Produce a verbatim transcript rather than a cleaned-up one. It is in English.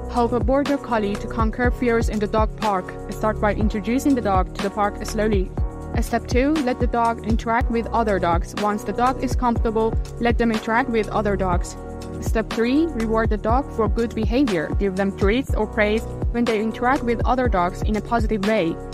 Help a Border Collie to conquer fears in the dog park. Start by introducing the dog to the park slowly. Step two. Let the dog interact with other dogs. Once the dog is comfortable, let them interact with other dogs. Step three. Reward the dog for good behavior. Give them treats or praise when they interact with other dogs in a positive way.